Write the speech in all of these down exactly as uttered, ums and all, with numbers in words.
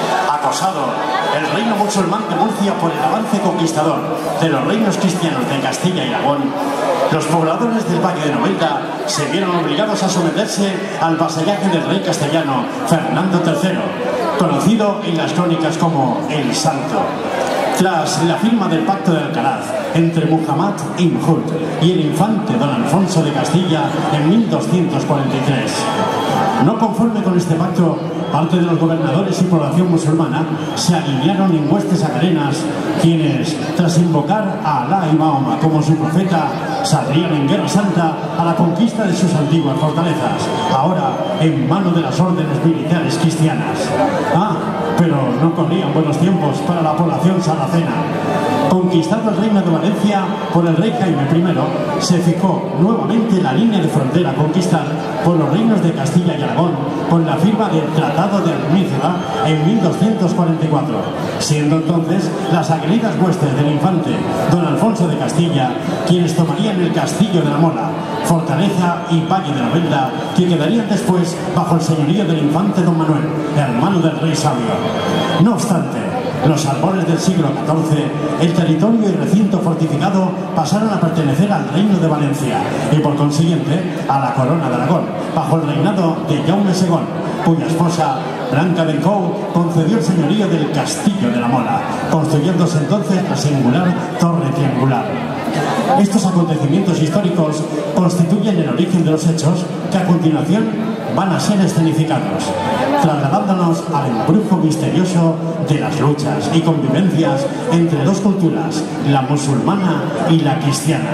Acosado el reino musulmán de Murcia por el avance conquistador de los reinos cristianos de Castilla y Aragón, los pobladores del Valle de Novelda se vieron obligados a someterse al vasallaje del rey castellano Fernando tercero, conocido en las crónicas como el Santo. Tras la firma del Pacto de Alcaraz entre Muhammad ibn Hud y el infante don Alfonso de Castilla en mil doscientos cuarenta y tres. No conforme con este pacto, parte de los gobernadores y población musulmana se alinearon en huestes acarenas, quienes, tras invocar a Alá y Mahoma como su profeta, saldrían en guerra santa a la conquista de sus antiguas fortalezas, ahora en manos de las órdenes militares cristianas. Ah, pero no corrían buenos tiempos para la población sarracena. Conquistado el reino de Valencia por el rey Jaime primero, se fijó nuevamente la línea de frontera a conquistar por los reinos de Castilla y Aragón con la firma del Tratado de Almízara en mil doscientos cuarenta y cuatro, siendo entonces las aguerridas huestes del infante don Alfonso de Castilla quienes tomarían el castillo de la Mola, fortaleza y valle de Novelda, que quedarían después bajo el señorío del infante don Manuel, hermano del rey sabio. No obstante, los albores del siglo catorce, el territorio y recinto fortificado pasaron a pertenecer al Reino de Valencia y por consiguiente a la Corona de Aragón, bajo el reinado de Jaume segundo, cuya esposa Blanca del Cou concedió el señorío del Castillo de la Mola, construyéndose entonces la singular torre triangular. Estos acontecimientos históricos constituyen el origen de los hechos que a continuación van a ser escenificados, trasladándonos al embrujo misterioso de las luchas y convivencias entre dos culturas, la musulmana y la cristiana.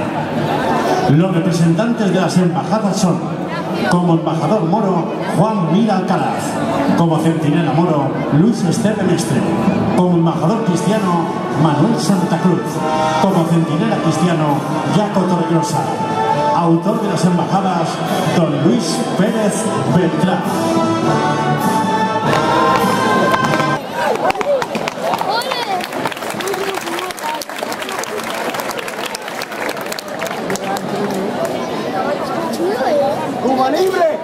Los representantes de las embajadas son, como embajador moro, Juan Mira Alcaraz; como centinela moro, Luis Esteve Mestre; como embajador cristiano, Manuel Santa Cruz; como centinela cristiano, Jaco Torregrosa; autor de las embajadas, don Luis Pérez Beltrán. ¡Cuba libre!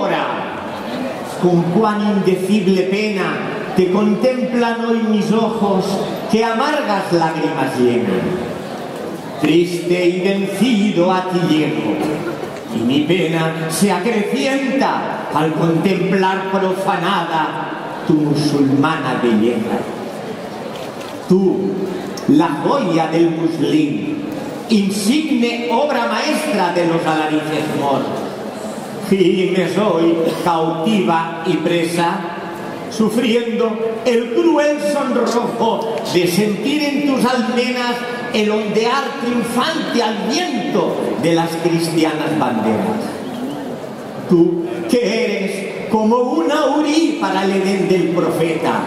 ahora, con cuán indecible pena te contemplan hoy mis ojos que amargas lágrimas llenan. Triste y vencido a ti llego, y mi pena se acrecienta al contemplar profanada tu musulmana belleza. Tú, la joya del muslín, insigne obra maestra de los alarices moros, y me soy cautiva y presa, sufriendo el cruel sonrojo de sentir en tus almenas el ondear triunfante al viento de las cristianas banderas. Tú, que eres como una Urí para el Edén del profeta.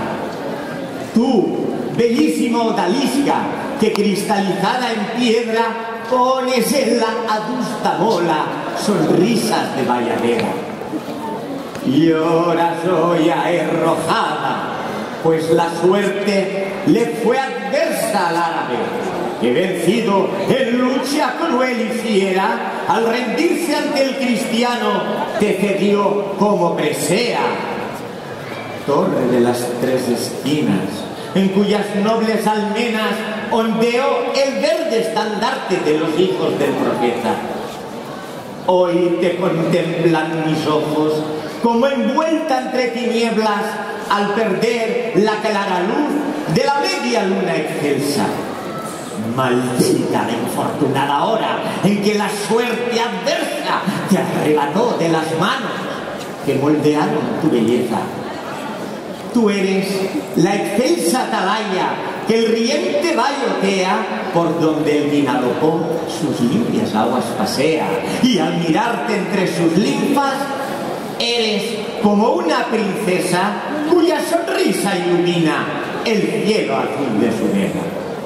Tú, bellísima odalisca, que cristalizada en piedra pones en la adusta mola sonrisas de valladera. Y ahora soy arrojada, pues la suerte le fue adversa al árabe, que vencido en lucha cruel y fiera, al rendirse ante el cristiano, te cedió como presea. Torre de las tres esquinas, en cuyas nobles almenas ondeó el verde estandarte de los hijos del profeta. Hoy te contemplan mis ojos, como envuelta entre tinieblas, al perder la clara luz de la media luna excelsa. Maldita la infortunada hora en que la suerte adversa te arrebató de las manos que moldearon tu belleza. Tú eres la excelsa atalaya que el riente bayotea por donde el Vinalopó sus limpias aguas pasea, y al mirarte entre sus linfas eres como una princesa cuya sonrisa ilumina el cielo azul de su vela.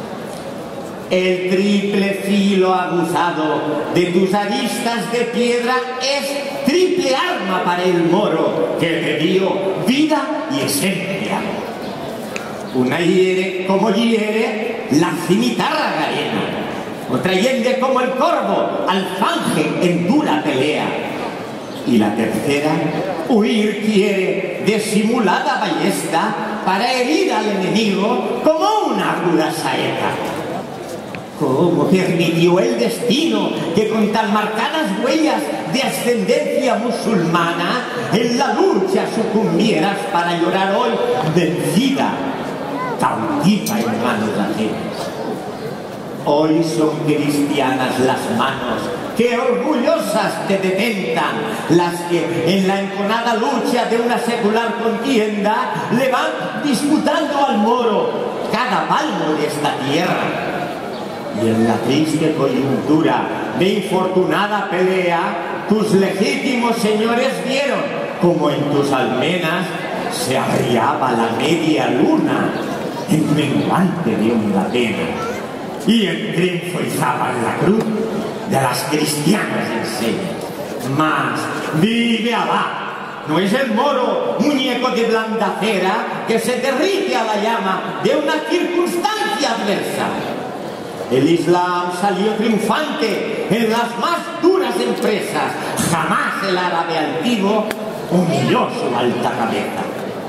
El triple filo aguzado de tus aristas de piedra es triple arma para el moro que te dio vida y esencia. Una hiere como hiere la cimitarra garena, otra hiende como el corvo alfanje en dura pelea, y la tercera huir quiere de simulada ballesta para herir al enemigo como una aguda saeta. ¿Cómo permitió el destino que con tan marcadas huellas de ascendencia musulmana en la lucha sucumbieras para llorar hoy vencida, cautiva en manos ajenas? Hoy son cristianas las manos que orgullosas te detentan, las que en la enconada lucha de una secular contienda le van disputando al moro cada palmo de esta tierra. Y en la triste coyuntura de infortunada pelea, tus legítimos señores vieron como en tus almenas se arriaba la media luna en menguante de honda pena, y en triunfo izaban la cruz de las cristianas enseñas. Mas vive Alá, no es el moro muñeco de blanda cera que se derrite a la llama de una circunstancia adversa. El Islam salió triunfante en las más duras empresas. Jamás el árabe altivo humilló su alta cabeza.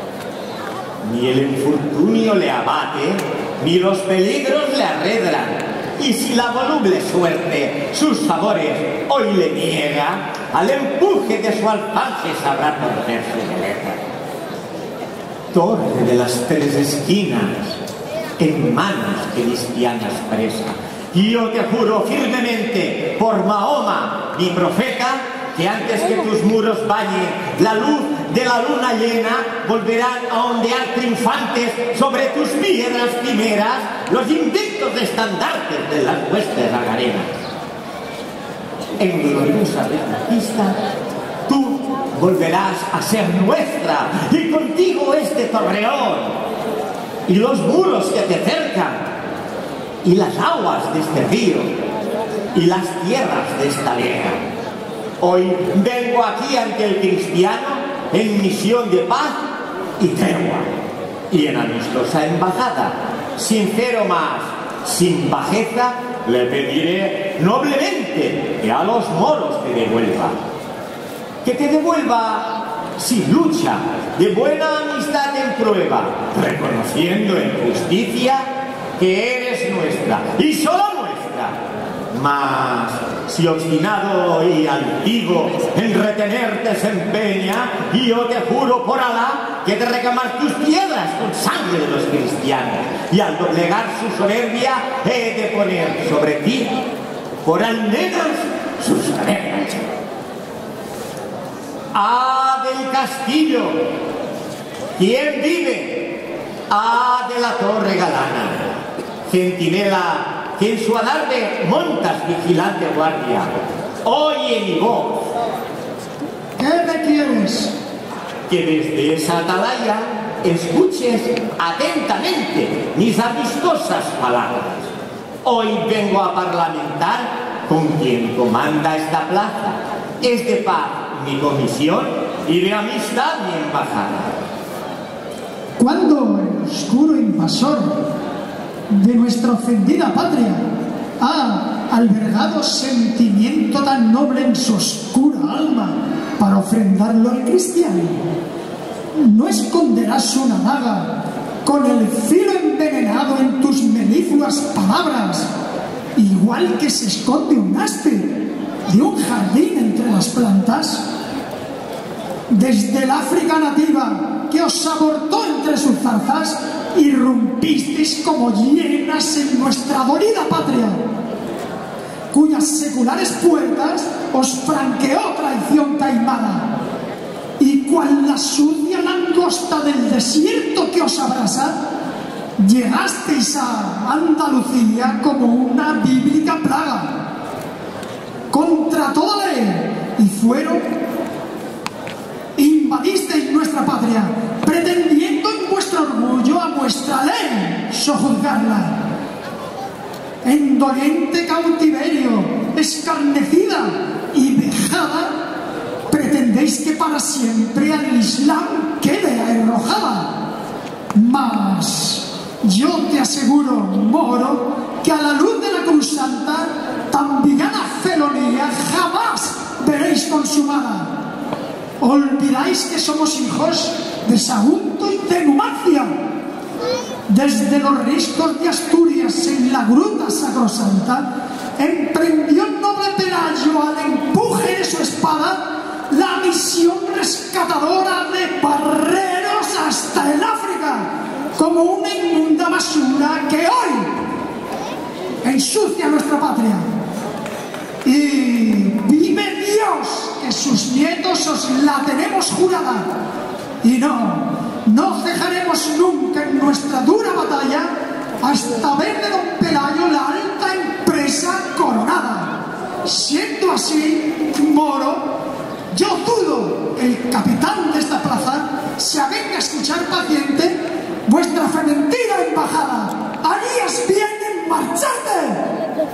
Ni el infortunio le abate, ni los peligros le arredran. Y si la voluble suerte sus favores hoy le niega, al empuje de su alfanje sabrá torcer su belleza. Torre de las tres esquinas, en manos cristianas presa. Y yo te juro firmemente por Mahoma, mi profeta, que antes que tus muros bañe la luz de la luna llena, volverán a ondear triunfantes sobre tus piedras primeras los invictos estandartes de las huestes agarenas. En gloriosa reconquista, tú volverás a ser nuestra, y contigo este torreón, y los muros que te cercan, y las aguas de este río, y las tierras de esta vega. Hoy vengo aquí ante el cristiano en misión de paz y tregua, y en amistosa embajada, sincero más, sin bajeza, le pediré noblemente que a los moros te devuelva, que te devuelva si lucha de buena amistad en prueba, reconociendo en justicia que eres nuestra y solo nuestra. Mas si obstinado y altivo en retenerte se empeña, yo te juro por Alá que te recamar tus piedras con sangre de los cristianos, y al doblegar su soberbia he de poner sobre ti por almenas sus cadenas. ¡Ah, del castillo! ¿Quién vive? ¡Ah, de la torre galana! Centinela, que en su alarde montas vigilante guardia, oye mi voz. ¿Qué me quieres? Que desde esa atalaya escuches atentamente mis amistosas palabras. Hoy vengo a parlamentar con quien comanda esta plaza. Es de paz mi comisión y de amistad mi embajada. Cuando el oscuro invasor de nuestra ofendida patria ha albergado sentimiento tan noble en su oscura alma para ofrendarlo al cristiano, no esconderás una daga con el filo envenenado en tus melifluas palabras, igual que se esconde un aspe de un jardín entre las plantas. Desde el África nativa que os abortó entre sus zarzas, irrumpisteis como hienas en nuestra dolida patria, cuyas seculares puertas os franqueó traición taimada, y cual la sucia langosta del desierto que os abrasa, llegasteis a Andalucía como una bíblica plaga, contra toda ley y fuero. Invadisteis nuestra patria, pretendiendo en vuestro orgullo a vuestra ley sojuzgarla. En doliente cautiverio, escarnecida y vejada, pretendéis que para siempre al Islam quede arrojada. Mas yo te aseguro, moro, que a la luz de la Cruz Santa tan villana felonía jamás veréis consumada. Olvidáis que somos hijos de Sagunto y de Numancia. Desde los riscos de Asturias en la gruta sacrosanta emprendió el noble Pelayo al empuje de su espada la misión rescatadora de Barreros hasta el África, como una inmunda basura que hoy ensucia nuestra patria. Y vive Dios, que sus nietos os la tenemos jurada. Y no, no cejaremos nunca en nuestra dura batalla hasta ver de don Pelayo la alta empresa coronada. Siendo así, moro, yo dudo que el capitán de esta plaza se avenga a escuchar paciente vuestra fementida embajada. Harías bien en marcharte.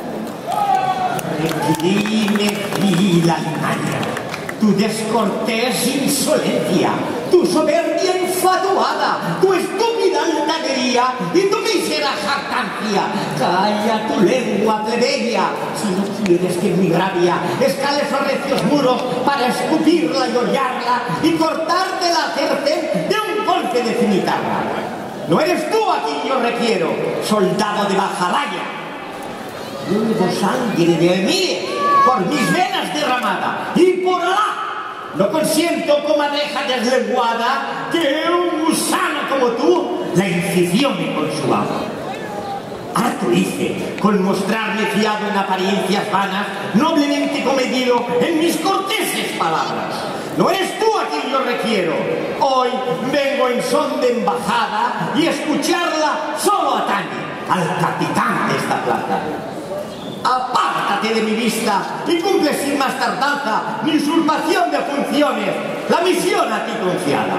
Dime, fila tu descortés insolencia, tu soberbia infatuada, tu estúpida altanería y tu mísera jactancia. Calla tu lengua plebeya, si no quieres que mi gravia escale esos recios muros para escupirla y hollarla y cortarte la cerce de un golpe de cimitarra. No eres tú a quien yo requiero, soldado de bajalaya. Hubo sangre de mí por mis venas derramada, y por Alá no consiento comadreja deslenguada que un gusano como tú la incisione con su agua. Harto hice con mostrarme fiado en apariencias vanas, noblemente comedido en mis corteses palabras. No eres tú a quien yo requiero. Hoy vengo en son de embajada y escucharla solo atañe al capitán de esta plaza. Apártate de mi vista y cumple sin más tardanza mi usurpación de funciones, la misión a ti confiada.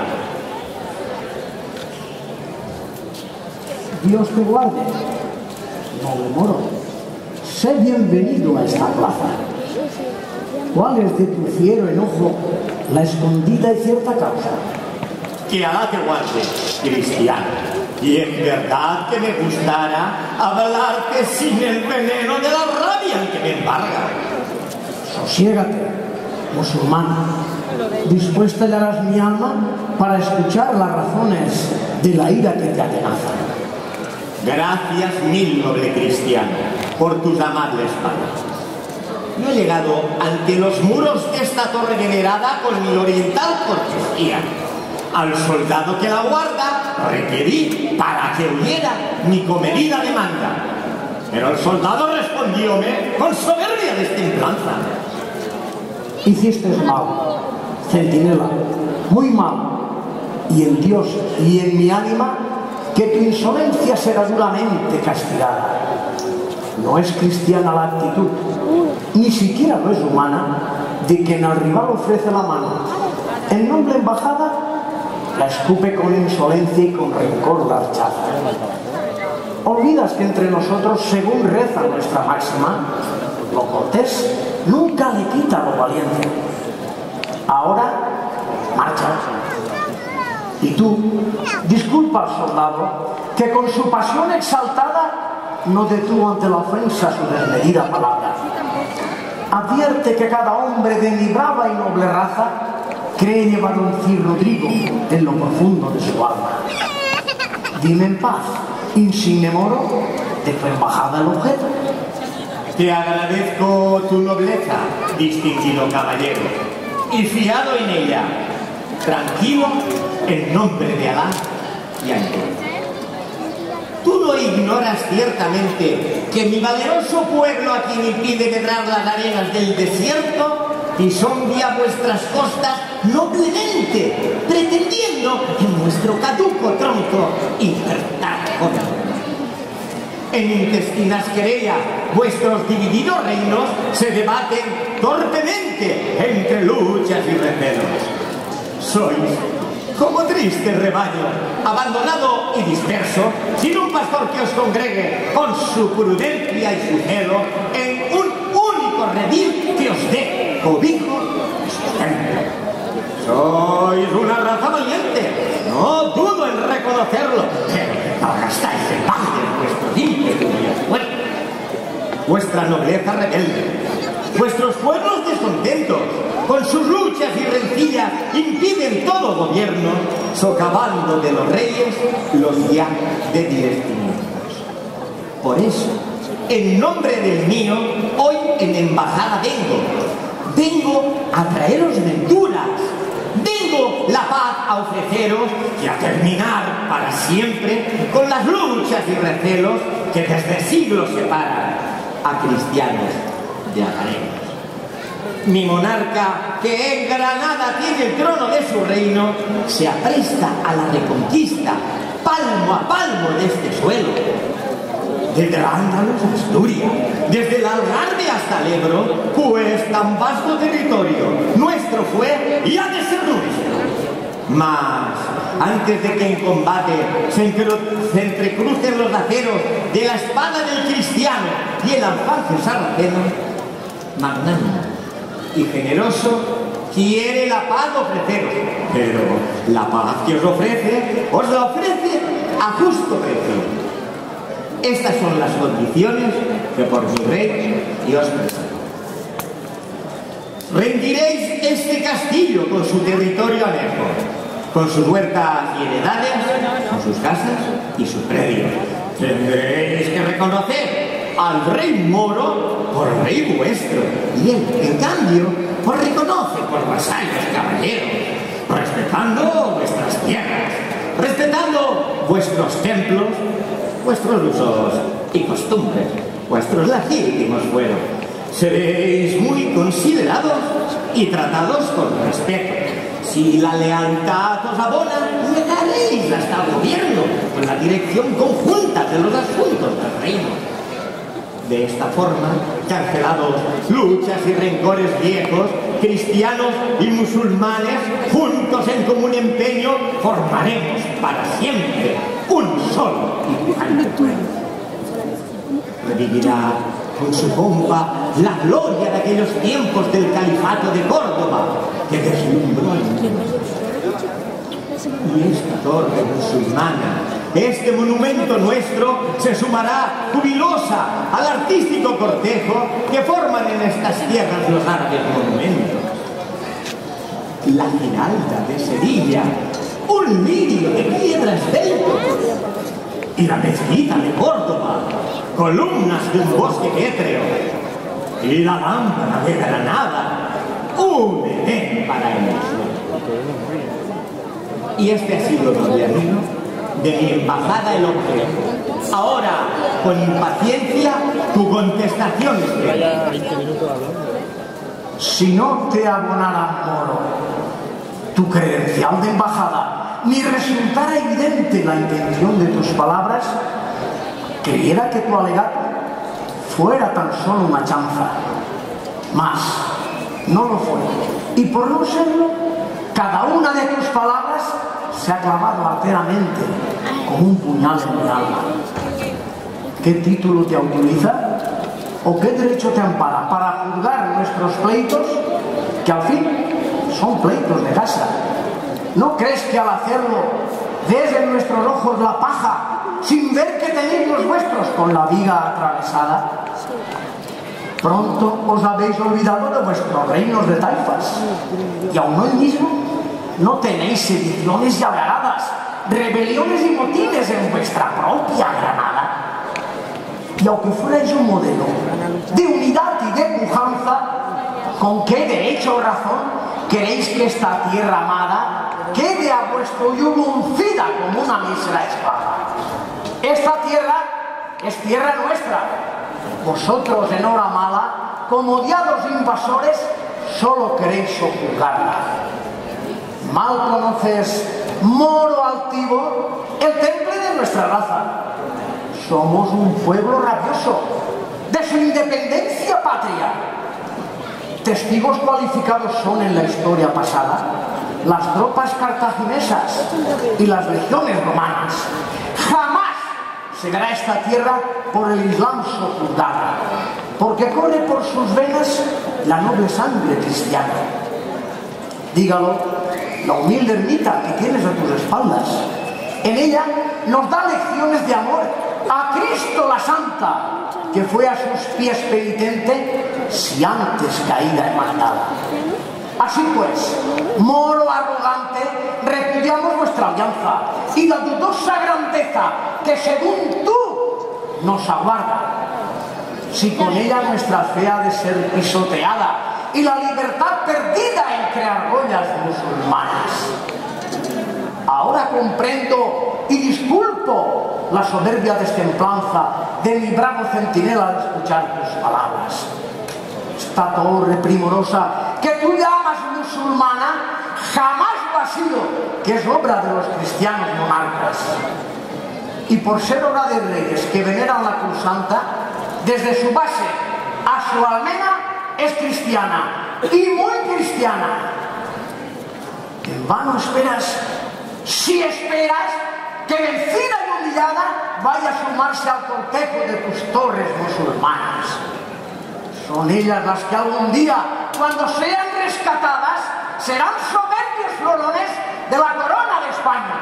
Dios te guarde, noble moro. Sé bienvenido a esta plaza. ¿Cuál es de tu fiero enojo la escondida y cierta causa? Que Alá te guarde, cristiano. Y en verdad que me gustara hablarte sin el veneno de la rabia en que me embarga. Sosiégate, musulmán. dispuesta hallarás mi alma para escuchar las razones de la ira que te atenaza. Gracias mil, noble cristiano, por tus amables palabras. Yo he llegado ante los muros de esta torre venerada con mi oriental cortesía. Al soldado que la guarda requerí para que huyera mi comedida demanda. Pero el soldado respondióme con soberbia destemplanza. Hiciste mal, centinela, muy mal, y en Dios y en mi ánima, que tu insolencia será duramente castigada. No es cristiana la actitud, ni siquiera lo es humana, de quien al rival ofrece la mano. En noble embajada, la escupe con insolencia y con rencor la rechaza. Olvidas que entre nosotros, según reza nuestra máxima, lo cortés nunca le quita lo valiente. Ahora, marcha. Y tú, disculpa al soldado, que con su pasión exaltada no detuvo ante la ofensa su desmedida palabra. Advierte que cada hombre de mi brava y noble raza cree llevar un Cid Rodrigo en lo profundo de su alma. Dime en paz, insigne moro, de tu embajada el objeto. Te agradezco tu nobleza, distinguido caballero, y fiado en ella, tranquilo, en nombre de Alá y Ángel. Tú no ignoras ciertamente que mi valeroso pueblo a quien impide medrar las arenas del desierto pisombia vuestras costas noblemente, pretendiendo en nuestro caduco tronco injertar con él. En intestinas querellas, vuestros divididos reinos se debaten torpemente entre luchas y recelos. Sois como triste rebaño, abandonado y disperso, sin un pastor que os congregue con su prudencia y su celo en un único redil que os dé cobijo y sustento. Sois una raza valiente, no dudo en reconocerlo, pero malgastáis el pan de vuestro ímpetu y esfuerzo. Vuestra nobleza rebelde, vuestros pueblos descontentos, con sus luchas y rencillas, impiden todo gobierno, socavando de los reyes los ya débiles cimientos. Por eso, en nombre del mío, hoy en embajada vengo. Vengo a traeros venturas. Vengo la paz a ofreceros y a terminar para siempre con las luchas y recelos que desde siglos separan a cristianos de agareños. Mi monarca, que en Granada tiene el trono de su reino, se apresta a la reconquista, palmo a palmo de este suelo. Desde el Andaluz a Asturias, desde el Algarve hasta el Ebro, pues tan vasto territorio nuestro fue y ha de ser nuestro. Mas, antes de que en combate se, se entrecrucen los aceros de la espada del cristiano y el alfanje sarraceno, magnánimo y generoso quiere la paz ofreceros, pero la paz que os ofrece, os la ofrece a justo precio. Estas son las condiciones que por mi rey Dios presenta. Rendiréis este castillo con su territorio anejo, con sus huertas y heredades, con sus casas y sus predios. Tendréis que reconocer al rey moro por rey vuestro, y él, en cambio, os reconoce por vasallos caballeros, respetando vuestras tierras, respetando vuestros templos, vuestros usos y costumbres, vuestros legítimos fueros. Seréis muy considerados y tratados con respeto. Si la lealtad os abona, llegaréis hasta el gobierno con la dirección conjunta de los asuntos del reino. De esta forma, cancelados luchas y rencores viejos, cristianos y musulmanes, juntos en común empeño, formaremos para siempre un solo y pujante pueblo. Revivirá con su pompa la gloria de aquellos tiempos del califato de Córdoba que deslumbró el mundo. Y esta torre musulmana, este monumento nuestro, se sumará jubilosa al artístico cortejo que forman en estas tierras los árabes monumentos. la Giralda de Sevilla, un lirio de piedra esbelto, y la mezquita de Córdoba, columnas de un bosque pétreo, y la lámpara de Granada, un Edén para el sueño. Y este ha sido, don Vianino, de mi embajada el objeto. Ahora, con impaciencia, tu contestación espera. Si no te abonara, Moro, tu credencial de embajada, ni resultara evidente la intención de tus palabras, creyera que tu alegato fuera tan solo una chanza. Mas no lo fue. Y por no serlo, cada una de tus palabras se ha clavado arteramente como un puñal en mi alma. ¿Qué título te autoriza? ¿O qué derecho te ampara para juzgar nuestros pleitos, que al fin son pleitos de casa? ¿No crees que al hacerlo ves en nuestros ojos la paja sin ver que tenéis los vuestros con la viga atravesada? Pronto os habéis olvidado de vuestros reinos de taifas, y aún hoy mismo no tenéis sediciones y algaradas, rebeliones y motines en vuestra propia Granada. Y aunque fuerais un modelo de unidad y de pujanza, ¿con qué derecho o razón queréis que esta tierra amada quede a vuestro yugo uncida como una mísera espada? Esta tierra es tierra nuestra. Vosotros, en hora mala, como odiados invasores, solo queréis sojuzgarla. Mal conoces, Moro altivo, el temple de nuestra raza. Somos un pueblo rabioso de su independencia patria. Testigos cualificados son en la historia pasada las tropas cartaginesas y las legiones romanas. Jamás llegará esta tierra por el Islam sojuzgada, porque corre por sus venas la noble sangre cristiana. Dígalo la humilde ermita que tienes a tus espaldas. En ella nos da lecciones de amor a Cristo la Santa, que fue a sus pies penitente si antes caída y matada. Así pues, Moro arrogante, repudiamos vuestra alianza y la dudosa grandeza que según tú nos aguarda. Si con ella nuestra fe ha de ser pisoteada y la libertad perdida entre argollas musulmanas. Ahora comprendo y disculpo la soberbia destemplanza de mi bravo centinela al escuchar tus palabras. Esta torre primorosa que tú llamas musulmana jamás lo ha sido, que es obra de los cristianos monarcas. Y por ser obra de reyes que veneran la Cruz Santa, desde su base a su almena es cristiana, y muy cristiana. En vano esperas, si esperas, que vencida y humillada vaya a sumarse al cortejo de tus torres musulmanas. Son ellas las que algún día, cuando sean rescatadas, serán soberbios florones de la corona de España.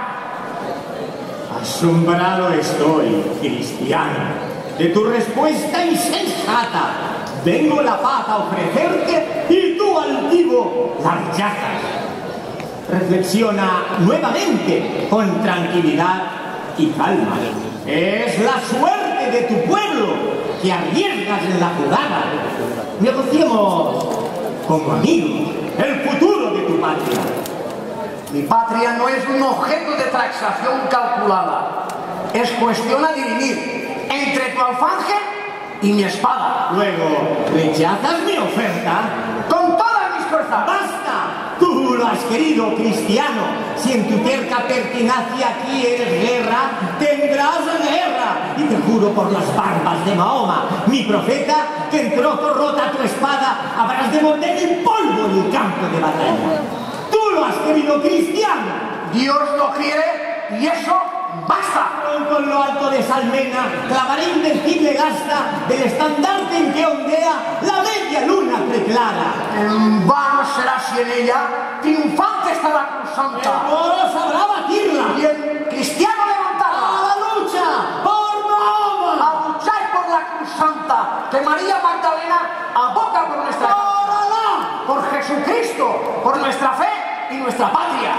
Asombrado estoy, cristiano, de tu respuesta insensata. Vengo la paz a ofrecerte y tú, altivo, la rechazas. Reflexiona nuevamente con tranquilidad y calma. Es la suerte de tu pueblo que arriesgas en la jugada. Negociemos como amigos el futuro de tu patria. Mi patria no es un objeto de transacción calculada. Es cuestión a dirimir entre tu alfanje y mi espada. Luego, ¿rechazas mi oferta? Con todas mis fuerzas. ¡Basta! Tú lo has querido, cristiano. Si en tu terca pertinacia quieres guerra, tendrás guerra. Y te juro por las barbas de Mahoma, mi profeta, que en trozo rota tu espada habrás de morder el polvo en el campo de batalla. Tú lo has querido, cristiano. Dios lo quiere y eso basta. Con lo alto de Salmena clavaré invencible gasta del estandarte en que ondea la media luna preclara. En vano será si en ella triunfante está la Cruz Santa. El Moro sabrá batirla. Y el cristiano levantarla. ¡A la lucha por Mahoma! A luchar por la Cruz Santa, que María Magdalena aboca por nuestra causa. Por Jesucristo, por nuestra fe y nuestra patria.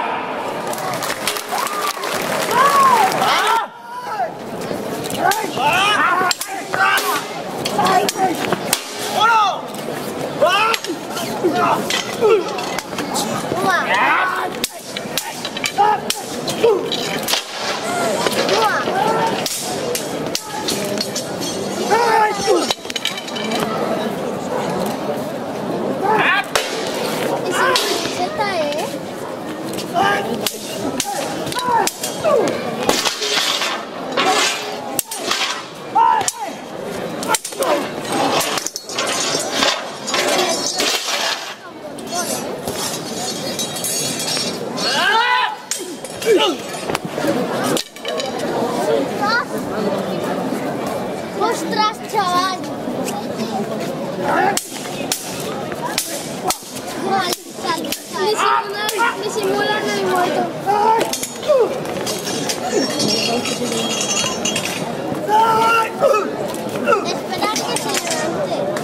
¡Ostras, chaval! Me simulan el muerto. Esperar que se levante.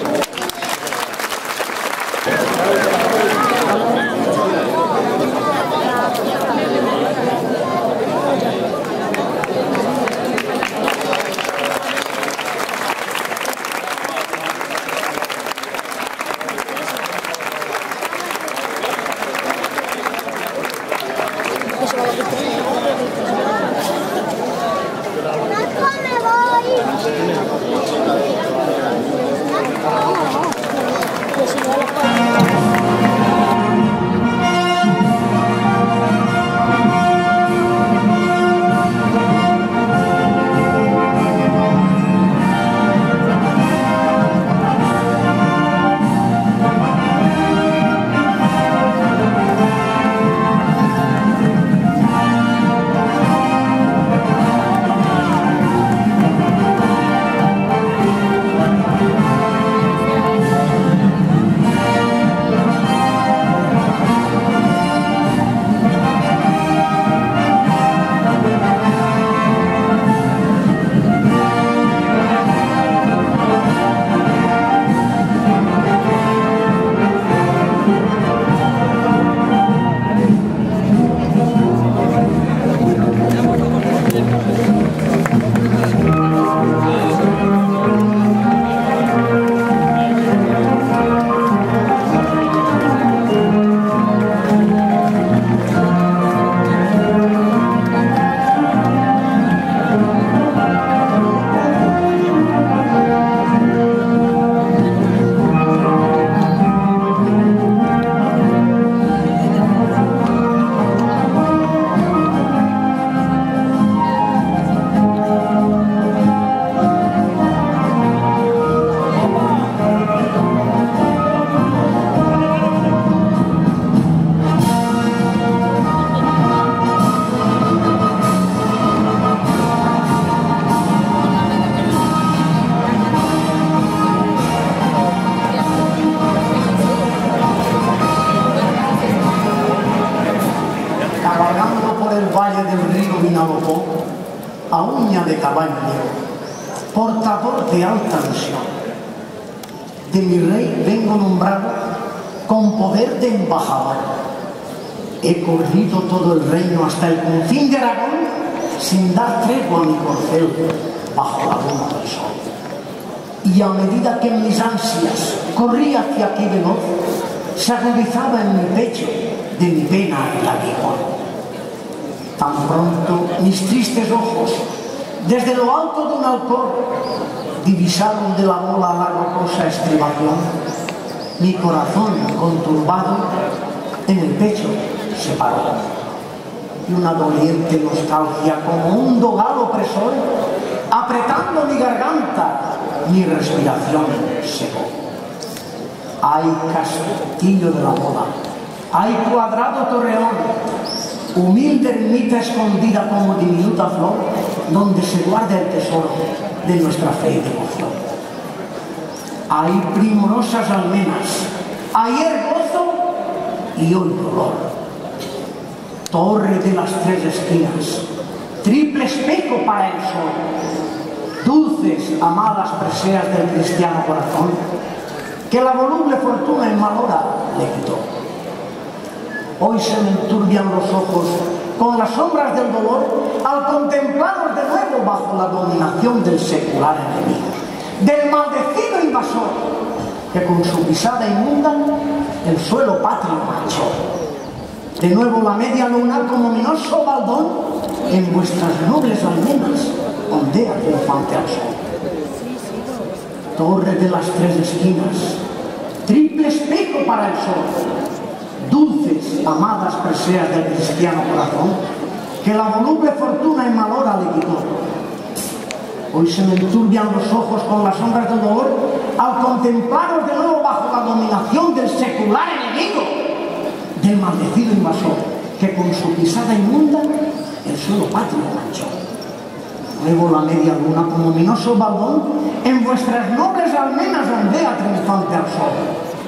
A uña de caballo, portador de alta misión. De mi rey vengo nombrado con poder de embajador. He corrido todo el reino hasta el confín de Aragón sin dar tregua a mi corcel bajo la luna del sol. Y a medida que mis ansias corría hacia aquí veloz, se agudizaba en mi pecho de mi pena el aguijón. Tan pronto mis tristes ojos, desde lo alto de un alcor, divisaron de la bola la rocosa estribación, mi corazón conturbado en el pecho se paró. Y una doliente nostalgia, como un dogal opresor, apretando mi garganta, mi respiración secó. Ay, castillo de la moda, ay, cuadrado torreón, humilde ermita escondida como diminuta flor, donde se guarda el tesoro de nuestra fe y devoción. Hay primorosas almenas, ayer gozo y hoy dolor. Torre de las tres esquinas, triple espejo para el sol, dulces, amadas preseas del cristiano corazón, que la voluble fortuna en mal hora le quitó. Hoy se me enturbian los ojos con las sombras del dolor al contemplarlos de nuevo bajo la dominación del secular enemigo, del maldecido invasor que con su pisada inmunda el suelo patrio manchó. De nuevo la media luna como ominoso baldón en vuestras nobles almenas ondea triunfante al sol. Torre de las tres esquinas, triple espejo para el sol, dulces, amadas preseas del cristiano corazón, que la voluble fortuna en mal hora le quitó. Hoy se me enturbian los ojos con las sombras del dolor al contemplaros de nuevo bajo la dominación del secular enemigo, del maldecido invasor, que con su pisada inmunda el suelo patrio manchó. Luego la media luna como ominoso baldón en vuestras nobles almenas ondea triunfante al sol.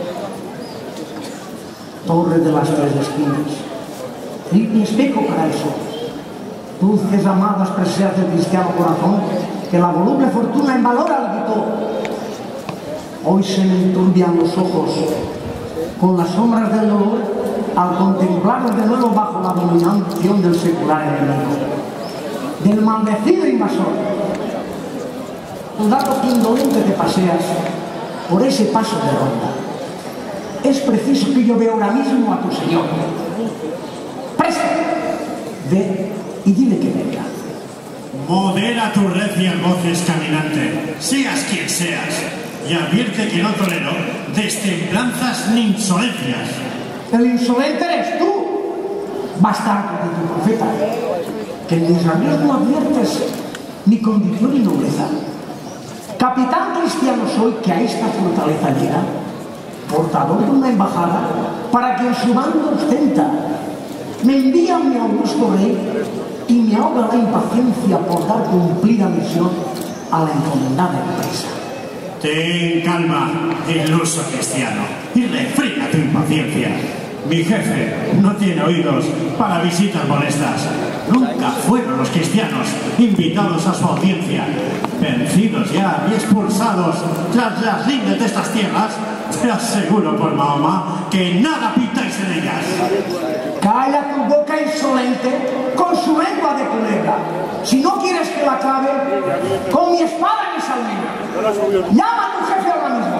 Torre de las tres esquinas, triple espejo para el sol, dulces amadas preseas del cristiano corazón, que la voluble fortuna en valor le quitó. Hoy se me enturbian los ojos con las sombras del dolor al contemplaros de nuevo bajo la dominación del secular enemigo, del maldecido invasor. Soldado que indolente te paseas por ese paso de ronda, es preciso que yo vea ahora mismo a tu señor. Presta, ve y dile que venga. Modera tus recias voces, caminante, seas quien seas, y advierte que no tolero destemplanzas ni insolencias. El insolente eres tú, bastardo de tu profeta, que en mis labios no adviertes ni condición ni nobleza. Capitán cristiano soy que a esta fortaleza llega, portador de una embajada para quien su mando ostenta. Me envía mi augusto rey y me ahoga la impaciencia por dar cumplida misión a la encomendada empresa. Ten calma, iluso cristiano, y refrena tu impaciencia. Mi jefe no tiene oídos para visitas molestas. Nunca fueron los cristianos invitados a su audiencia. Vencidos ya y expulsados tras las lindes de estas tierras, te aseguro por Mahoma que nada pintáis en ellas. Calla tu boca insolente con su lengua de culebra. Si no quieres que la clave, con mi espada en esa almena. Llama a tu jefe ahora mismo.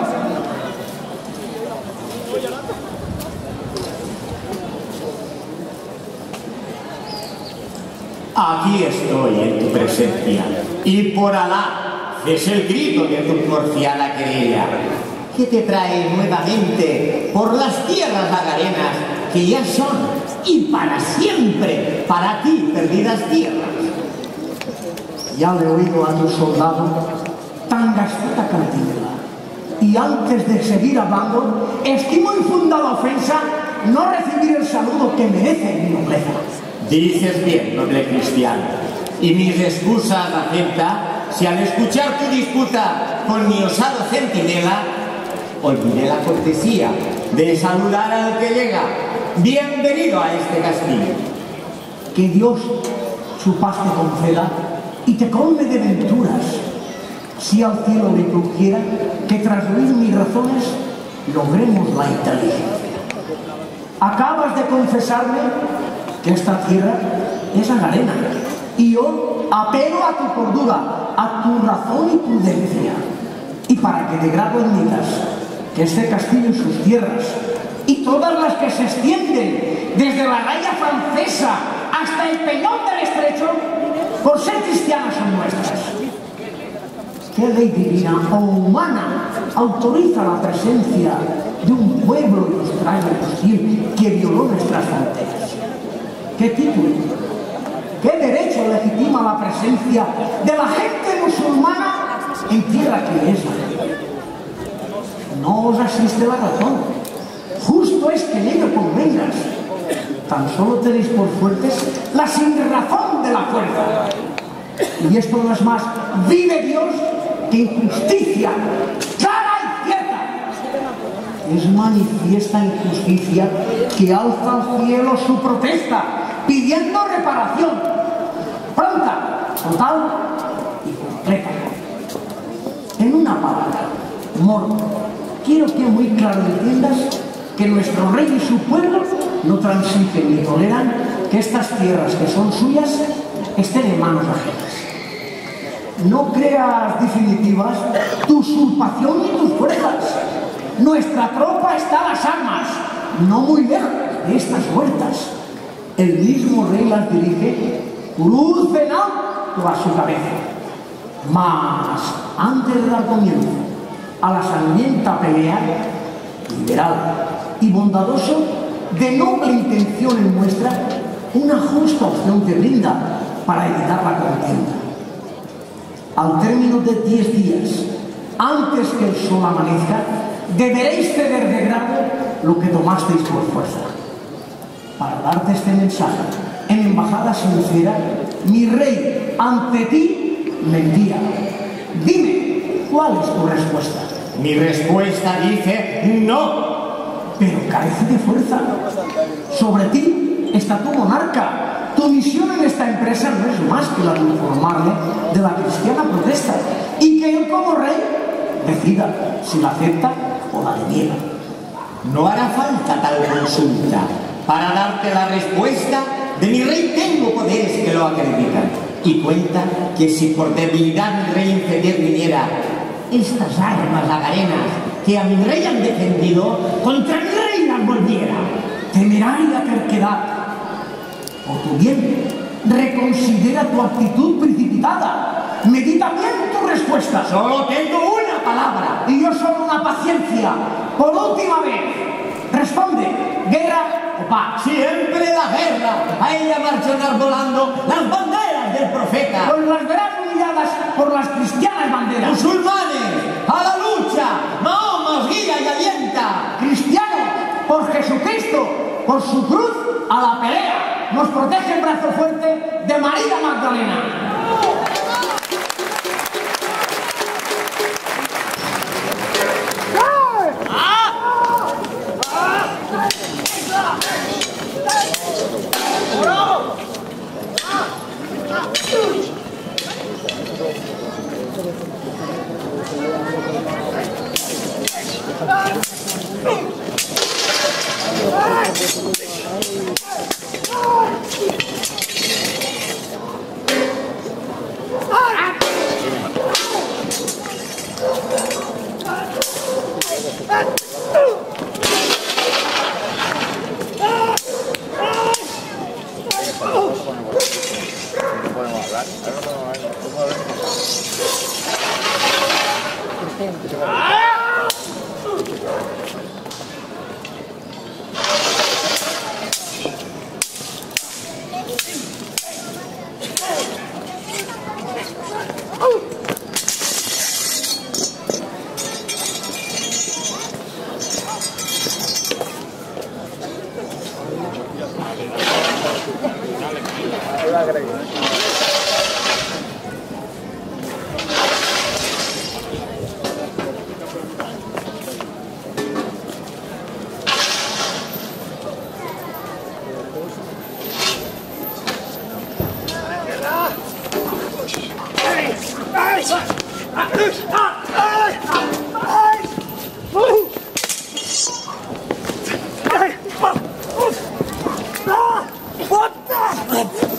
Aquí estoy en tu presencia, y por Alá es el grito de tu porfiada querella, que te trae nuevamente por las tierras agarenas que ya son, y para siempre, para ti perdidas tierras. Ya le he oído a tu soldado tan gastada cantinela, y antes de seguir hablando, estimo infundada ofensa no recibir el saludo que merece mi nobleza. Dices bien, noble cristiano, y mis excusas acepta si al escuchar tu disputa con mi osado centinela, olvidé la cortesía de saludar al que llega. Bienvenido a este castillo. Que Dios su paz te conceda y te colme de venturas, si al cielo le plugiera que tras oír mis razones logremos la inteligencia. Acabas de confesarme que esta tierra es arena, y yo apelo a tu cordura, a tu razón y prudencia, y para que de grado admitas que este castillo y sus tierras, y todas las que se extienden desde la raya francesa hasta el peñón del estrecho, por ser cristianas son nuestras. ¿Qué ley divina o humana autoriza la presencia de un pueblo extraño y hostil que violó nuestras fronteras? ¿Qué título? ¿Qué derecho legitima la presencia de la gente musulmana en tierra que es? No os asiste la razón. Justo es que en ello convengas. Tan solo tenéis por fuertes la sinrazón de la fuerza. Y esto no es más, vive Dios, que injusticia clara y cierta. Es manifiesta injusticia que alza al cielo su protesta, pidiendo reparación, pronta, total y completa. En una palabra, Moro, quiero que muy claro entiendas que nuestro rey y su pueblo no transigen ni toleran que estas tierras que son suyas estén en manos ajenas. No creas definitivas tu usurpación ni tus fuerzas. Nuestra tropa está a las armas, no muy lejos de estas huertas. El mismo rey las dirige, cruz en alto a su cabeza. Mas, antes de dar comienzo a la sangrienta pelea, liberal y bondadoso, de noble intención en muestra, una justa opción te brinda para evitar la contienda. Al término de diez días, antes que el sol amanezca, deberéis ceder de grado lo que tomasteis por fuerza. Para darte este mensaje, en embajada sincera, mi rey ante ti mentía. Dime, ¿cuál es tu respuesta? Mi respuesta dice no. Pero carece de fuerza. Sobre ti está tu monarca. Tu misión en esta empresa no es más que la de informarle de la cristiana protesta y que él como rey decida si la acepta o la deniega. No hará falta tal consulta. Para darte la respuesta, de mi rey tengo poderes que lo acreditan. Y cuenta que si por debilidad mi rey inferior viniera, estas armas lagarenas que a mi rey han defendido, contra mi rey las volviera. Temeraria terquedad. Por tu bien, reconsidera tu actitud precipitada. Medita bien tu respuesta. Solo tengo una palabra. Y yo solo una paciencia. Por última vez, responde, guerra o paz. Siempre la guerra. A ella marchan volando las banderas del profeta. Pues las verás humilladas por las cristianas banderas. Musulmanes, a la lucha. Mahoma os guía y alienta. Cristianos, por Jesucristo, por su cruz, a la pelea. Nos protege el brazo fuerte de María Magdalena. What the?